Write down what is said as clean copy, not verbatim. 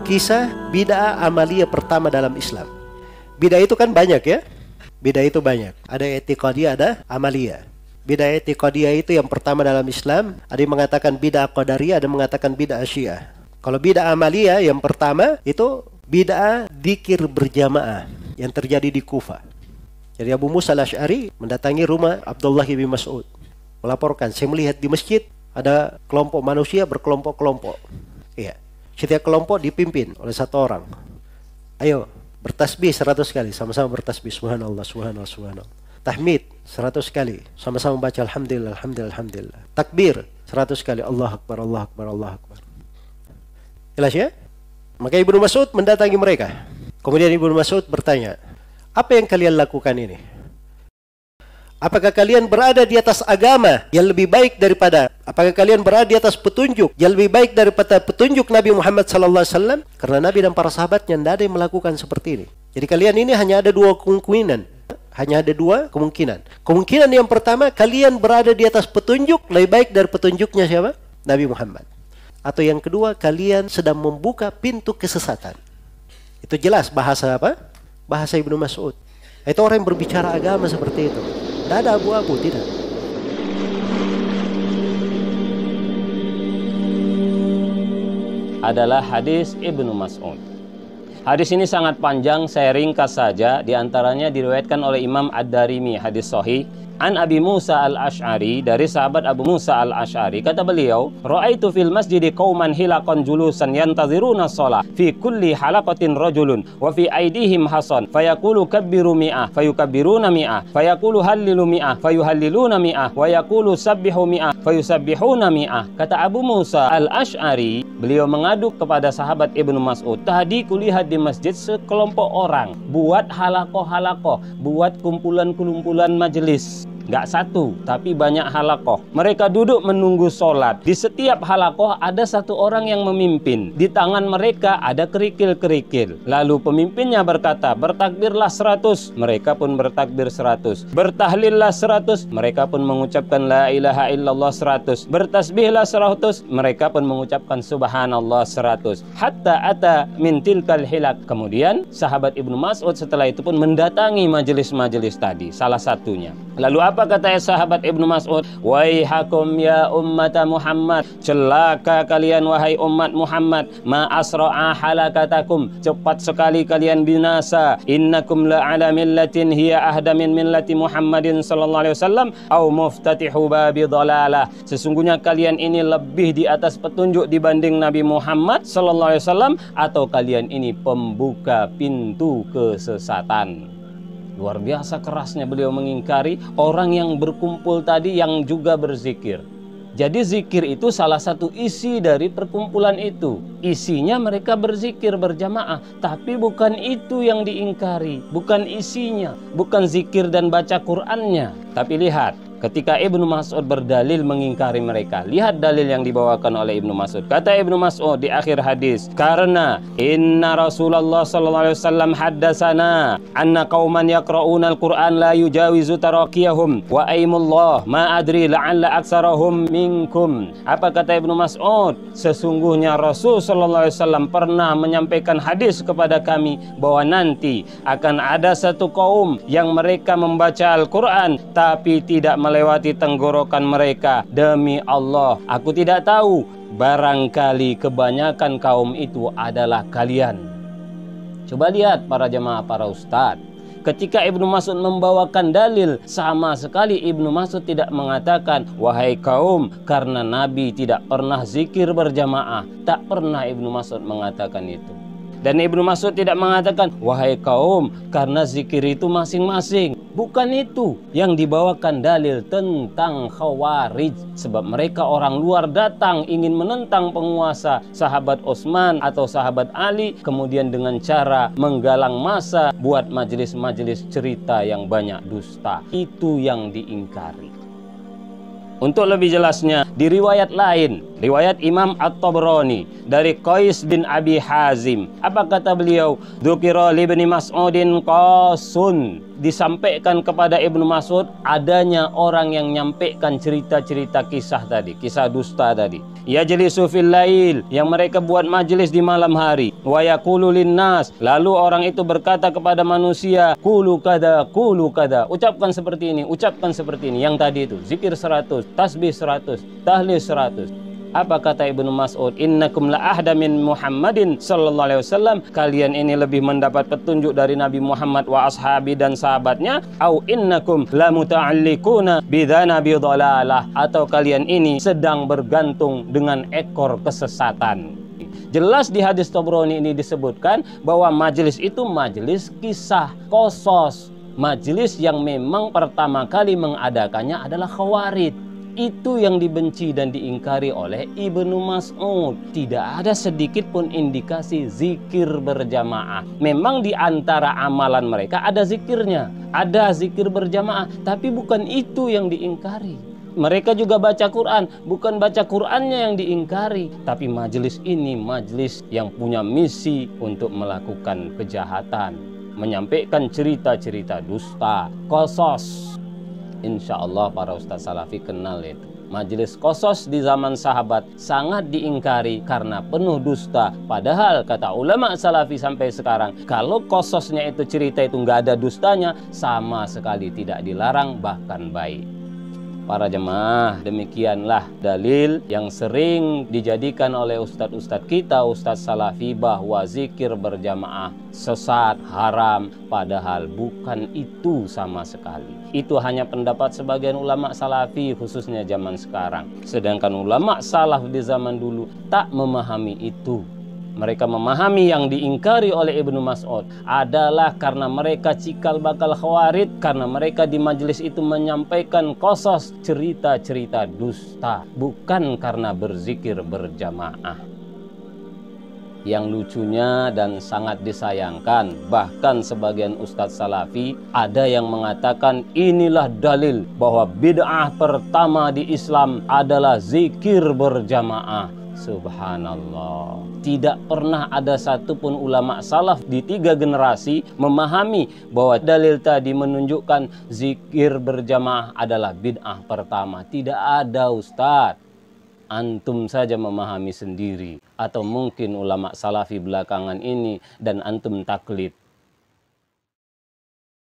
kisah bid'ah amaliyah pertama dalam Islam. Bid'ah itu kan banyak ya. Bid'ah itu banyak. Ada i'tiqadiyah, ada amaliyah. Bid'ah i'tiqadiyah itu yang pertama dalam Islam. Ada yang mengatakan bid'ah qadariyah, ada yang mengatakan bid'ah syiah. Kalau bid'ah amaliyah yang pertama itu bid'ah dzikir berjamaah yang terjadi di Kufah. Jadi Abu Musa al-Asy'ari mendatangi rumah Abdullah bin Mas'ud, melaporkan, saya melihat di masjid ada kelompok manusia berkelompok-kelompok. Iya. Setiap kelompok dipimpin oleh satu orang. Ayo, bertasbih 100 kali, sama-sama bertasbih subhanallah, subhanallah, subhanallah. Tahmid 100 kali, sama-sama baca alhamdulillah, alhamdulillah, alhamdulillah. Takbir 100 kali, Allah akbar, Allah akbar, Allah akbar. Jelas ya? Maka Ibnu Mas'ud mendatangi mereka. Kemudian Ibnu Mas'ud bertanya, apa yang kalian lakukan ini? Apakah kalian berada di atas agama yang lebih baik daripada, apakah kalian berada di atas petunjuk yang lebih baik daripada petunjuk Nabi Muhammad SAW? Karena Nabi dan para sahabatnya tidak ada yang melakukan seperti ini. Jadi kalian ini hanya ada dua kemungkinan. Hanya ada dua kemungkinan. Kemungkinan yang pertama, kalian berada di atas petunjuk lebih baik dari petunjuknya siapa? Nabi Muhammad. Atau yang kedua, kalian sedang membuka pintu kesesatan. Itu jelas bahasa apa? Bahasa Ibnu Mas'ud. Itu orang yang berbicara agama seperti itu. Tidak ada abu-abu, tidak. Adalah hadis Ibnu Mas'ud. Hadis ini sangat panjang, saya ringkas saja. Di antaranya diriwayatkan oleh Imam Ad-Darimi, hadis sahih. An Abi Musa al-Asy'ari, dari sahabat Abu Musa al-Asy'ari, kata beliau, ra'aitu fil masjidi qauman hilaqan julusan yantaziruna shalah, fi kulli halaqatin rajulun wa fi aydihim hasan, fayaqulu kabbiru mi'ah, fayukabbiruna mi'ah, fayaqulu hallilu mi'ah, fayuhalliluna mi'ah, wa yaqulu sabbihu mi'ah, fayusabbihuna mi'ah. Kata Abu Musa al-Asy'ari, beliau mengadu kepada sahabat Ibnu Mas'ud, tadi kulihat di masjid sekelompok orang buat halakoh-halakoh, buat kumpulan-kumpulan majelis. Nggak satu, tapi banyak halakoh. Mereka duduk menunggu sholat. Di setiap halakoh ada satu orang yang memimpin. Di tangan mereka ada kerikil-kerikil. Lalu pemimpinnya berkata, bertakbirlah 100. Mereka pun bertakbir 100. Bertahlillah 100. Mereka pun mengucapkan la ilaha illallah 100. Bertasbihlah 100. Mereka pun mengucapkan subhanallah 100. Hatta ata min tilkal hilak. Kemudian sahabat Ibnu Mas'ud setelah itu pun mendatangi majelis-majelis tadi. Salah satunya. Lalu apa kata sahabat Ibnu Mas'ud? Waihakum ya ummat Muhammad, celaka kalian wahai umat Muhammad, ma asra'a halakatakum, cepat sekali kalian binasa. Innakum la ala millatin hiya ahda min millati Muhammadin sallallahu alaihi wasallam au muftatihu babi dhalalah. Sesungguhnya kalian ini lebih di atas petunjuk dibanding Nabi Muhammad sallallahu alaihi wasallam, atau kalian ini pembuka pintu kesesatan. Luar biasa kerasnya beliau mengingkari orang yang berkumpul tadi yang juga berzikir. Jadi zikir itu salah satu isi dari perkumpulan itu. Isinya mereka berzikir berjamaah, tapi bukan itu yang diingkari, bukan isinya, bukan zikir dan baca Qur'annya. Tapi lihat, ketika Ibnu Mas'ud berdalil mengingkari mereka, lihat dalil yang dibawakan oleh Ibnu Mas'ud. Kata Ibnu Mas'ud di akhir hadis, karena inna Rasulullah sallallahu alaihi wasallam haddatsana anna qauman yaqra'una al-Qur'an la yujawizu taraqiyahum wa aimullah ma adri la'alla aksarahum minkum. Apa kata Ibnu Mas'ud? Sesungguhnya Rasul sallallahu alaihi wasallam pernah menyampaikan hadis kepada kami bahwa nanti akan ada satu kaum yang mereka membaca Al-Qur'an tapi tidak melewati tenggorokan mereka. Demi Allah, aku tidak tahu, barangkali kebanyakan kaum itu adalah kalian. Coba lihat para jemaah, para ustadz, ketika Ibnu Mas'ud membawakan dalil, sama sekali Ibnu Mas'ud tidak mengatakan wahai kaum, karena Nabi tidak pernah zikir berjamaah. Tak pernah Ibnu Mas'ud mengatakan itu. Dan Ibnu Mas'ud tidak mengatakan wahai kaum, karena zikir itu masing-masing. Bukan itu yang dibawakan dalil tentang Khawarij. Sebab mereka orang luar datang ingin menentang penguasa, sahabat Utsman atau sahabat Ali, kemudian dengan cara menggalang massa buat majelis-majelis cerita yang banyak dusta. Itu yang diingkari. Untuk lebih jelasnya, di riwayat lain, riwayat Imam At-Tabrani dari Qais bin Abi Hazim, apa kata beliau? Dzukira li Ibnu Mas'udin qasun. disampaikan kepada Ibnu Mas'ud adanya orang yang nyampaikan cerita-cerita kisah tadi, kisah dusta tadi. Yajlisu fil lail, yang mereka buat majelis di malam hari. Wa yaqulu linnas, lalu orang itu berkata kepada manusia, qulu kada, ucapkan seperti ini, ucapkan seperti ini. Yang tadi itu, zikir 100, tasbih 100, tahlil 100. Apa kata Ibnu Mas'ud? Innakum la ahda min Muhammadin sallallahu alaihi wasallam. Kalian ini lebih mendapat petunjuk dari Nabi Muhammad wa ashabi dan sahabatnya. Au innakum la muta'alliquna bidhanabi dhalalah. Atau kalian ini sedang bergantung dengan ekor kesesatan. Jelas di hadis Tabrani ini disebutkan bahwa majelis itu majelis kisah qasas. Majelis yang memang pertama kali mengadakannya adalah Khawarij. Itu yang dibenci dan diingkari oleh Ibnu Mas'ud. Tidak ada sedikit pun indikasi zikir berjamaah. Memang di antara amalan mereka ada zikirnya, ada zikir berjamaah, tapi bukan itu yang diingkari. Mereka juga baca Quran, bukan baca Qurannya yang diingkari, tapi majelis ini majelis yang punya misi untuk melakukan kejahatan, menyampaikan cerita-cerita dusta, qasas. Insya Allah para ustadz salafi kenal itu. Majelis qasas di zaman sahabat sangat diingkari karena penuh dusta. Padahal kata ulama salafi sampai sekarang, kalau qasasnya itu cerita itu nggak ada dustanya, sama sekali tidak dilarang, bahkan baik. Para jemaah, demikianlah dalil yang sering dijadikan oleh ustadz-ustadz kita, ustadz salafi, bahwa zikir berjamaah sesat, haram, padahal bukan itu sama sekali. Itu hanya pendapat sebagian ulama salafi khususnya zaman sekarang. Sedangkan ulama salaf di zaman dulu tak memahami itu. Mereka memahami yang diingkari oleh Ibnu Mas'ud adalah karena mereka cikal bakal Khawarij, karena mereka di majelis itu menyampaikan qasas, cerita-cerita dusta, bukan karena berzikir berjamaah. Yang lucunya dan sangat disayangkan, bahkan sebagian ustadz salafi ada yang mengatakan inilah dalil bahwa bid'ah pertama di Islam adalah zikir berjamaah. Subhanallah. Tidak pernah ada satupun ulama salaf di 3 generasi memahami bahwa dalil tadi menunjukkan zikir berjamaah adalah bid'ah pertama. Tidak ada, Ustadz. Antum saja memahami sendiri, atau mungkin ulama salafi belakangan ini dan antum taklid.